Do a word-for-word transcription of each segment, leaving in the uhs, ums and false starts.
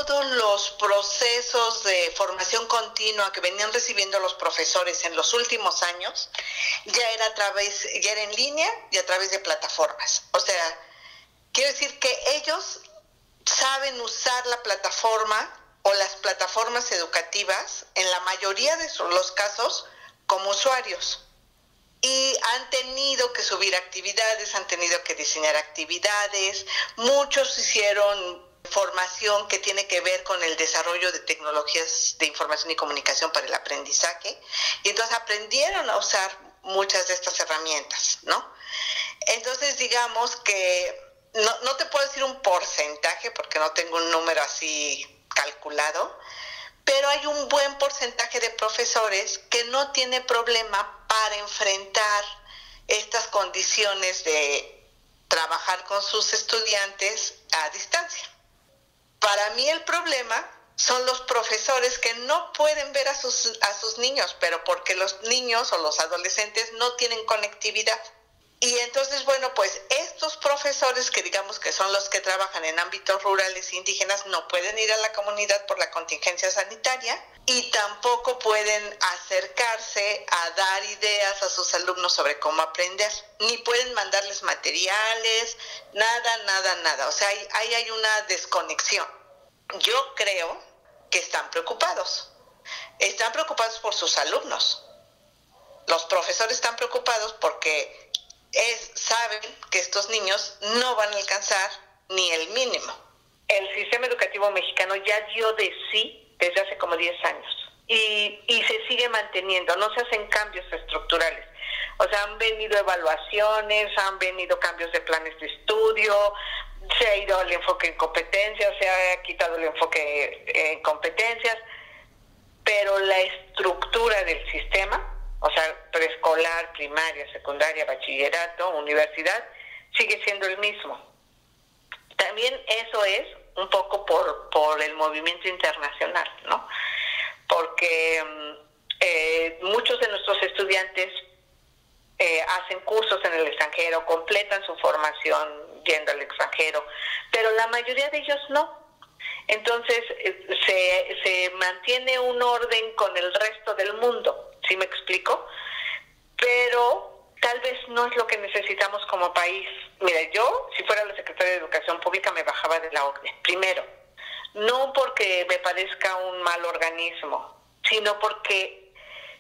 todos los procesos de formación continua que venían recibiendo los profesores en los últimos años ya era a través, ya era en línea y a través de plataformas. O sea, quiero decir que ellos saben usar la plataforma o las plataformas educativas en la mayoría de los casos como usuarios. Y han tenido que subir actividades, han tenido que diseñar actividades, muchos hicieron formación que tiene que ver con el desarrollo de tecnologías de información y comunicación para el aprendizaje, y entonces aprendieron a usar muchas de estas herramientas, ¿no? Entonces digamos que no, no te puedo decir un porcentaje porque no tengo un número así calculado, pero hay un buen porcentaje de profesores que no tiene problema para enfrentar estas condiciones de trabajar con sus estudiantes a distancia. Para mí el problema son los profesores que no pueden ver a sus, a sus niños, pero porque los niños o los adolescentes no tienen conectividad. Y entonces, bueno, pues estos profesores que digamos que son los que trabajan en ámbitos rurales e indígenas no pueden ir a la comunidad por la contingencia sanitaria y tampoco pueden acercarse a dar ideas a sus alumnos sobre cómo aprender, ni pueden mandarles materiales, nada, nada, nada. O sea, ahí, ahí hay una desconexión. Yo creo que están preocupados. Están preocupados por sus alumnos. Los profesores están preocupados porque Es, saben que estos niños no van a alcanzar ni el mínimo. El sistema educativo mexicano ya dio de sí desde hace como diez años y, y se sigue manteniendo, no se hacen cambios estructurales. O sea, han venido evaluaciones, han venido cambios de planes de estudio, se ha ido el enfoque en competencias, se ha quitado el enfoque en competencias, pero la estructura del sistema, o sea, preescolar, primaria, secundaria, bachillerato, universidad, sigue siendo el mismo. También eso es un poco por, por el movimiento internacional, ¿no? Porque eh, muchos de nuestros estudiantes eh, hacen cursos en el extranjero, completan su formación yendo al extranjero, pero la mayoría de ellos no. Entonces se, se mantiene un orden con el resto del mundo, ¿sí me explico? Pero tal vez no es lo que necesitamos como país. Mira, yo, si fuera la secretaria de Educación Pública, me bajaba de la O C D E. Primero, no porque me parezca un mal organismo, sino porque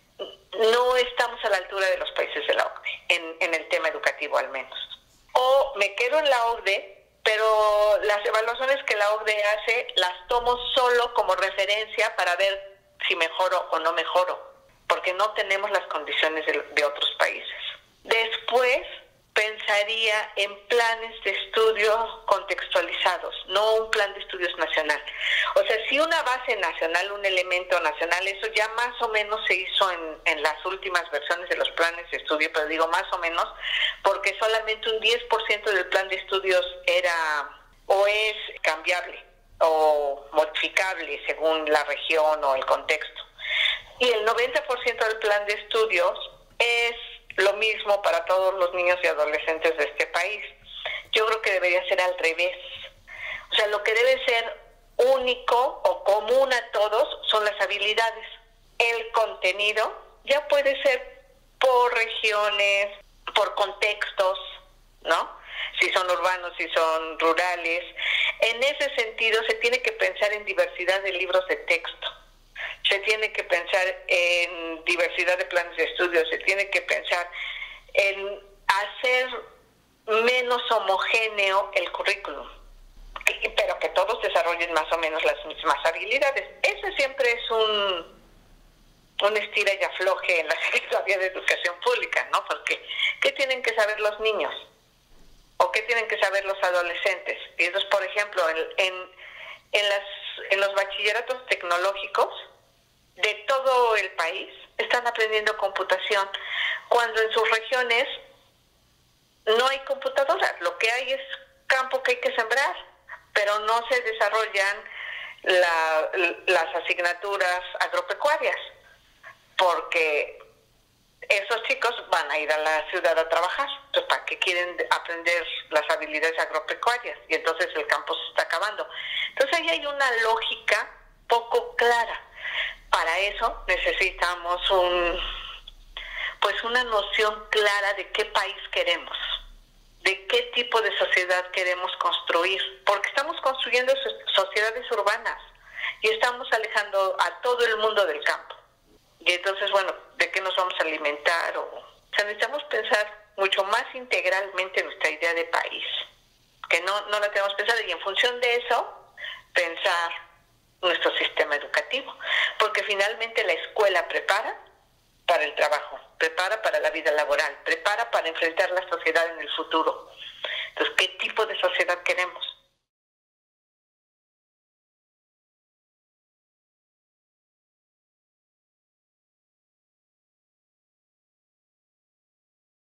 no estamos a la altura de los países de la O C D E, en, en el tema educativo al menos. O me quedo en la O C D E, pero las evaluaciones que la O C D E hace las tomo solo como referencia para ver si mejoro o no mejoro, porque no tenemos las condiciones de, de otros países. Después pensaría en planes de estudio contextualizados, no un plan de estudios nacional. O sea, si una base nacional, un elemento nacional, eso ya más o menos se hizo en, en las últimas versiones de los planes de estudio, pero digo más o menos, porque solamente un diez por ciento del plan de estudios era o es cambiable o modificable según la región o el contexto. Y el noventa por ciento del plan de estudios es lo mismo para todos los niños y adolescentes de este país. Yo creo que debería ser al revés. O sea, lo que debe ser único o común a todos son las habilidades. El contenido ya puede ser por regiones, por contextos, ¿no? Si son urbanos, si son rurales. En ese sentido, se tiene que pensar en diversidad de libros de texto. Se tiene que pensar en diversidad de planes de estudio, se tiene que pensar en hacer menos homogéneo el currículum, pero que todos desarrollen más o menos las mismas habilidades. Ese siempre es un, un estira y afloje en la Secretaría de Educación Pública, ¿no? Porque ¿qué tienen que saber los niños? ¿O qué tienen que saber los adolescentes? Y entonces, por ejemplo, en, en, en, las, en los bachilleratos tecnológicos de todo el país están aprendiendo computación, cuando en sus regiones no hay computadoras. Lo que hay es campo que hay que sembrar, pero no se desarrollan la, las asignaturas agropecuarias, porque esos chicos van a ir a la ciudad a trabajar, entonces para qué quieren aprender las habilidades agropecuarias, y entonces el campo se está acabando. Entonces ahí hay una lógica poco clara. Para eso necesitamos un pues una noción clara de qué país queremos, de qué tipo de sociedad queremos construir, porque estamos construyendo sociedades urbanas y estamos alejando a todo el mundo del campo. Y entonces, bueno, ¿de qué nos vamos a alimentar? O, o sea, necesitamos pensar mucho más integralmente nuestra idea de país, que no, no la tenemos pensada, y en función de eso, pensar nuestro sistema educativo, porque finalmente la escuela prepara para el trabajo, prepara para la vida laboral, prepara para enfrentar la sociedad en el futuro. Entonces, ¿qué tipo